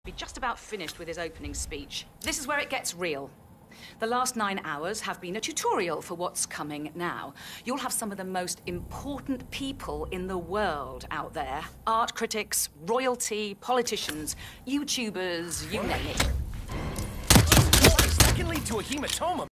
Be just about finished with his opening speech. This is where it gets real. The last 9 hours have been a tutorial for what's coming now. You'll have some of the most important people in the world out there. Art critics, royalty, politicians, YouTubers, you name it. That can lead to a hematoma.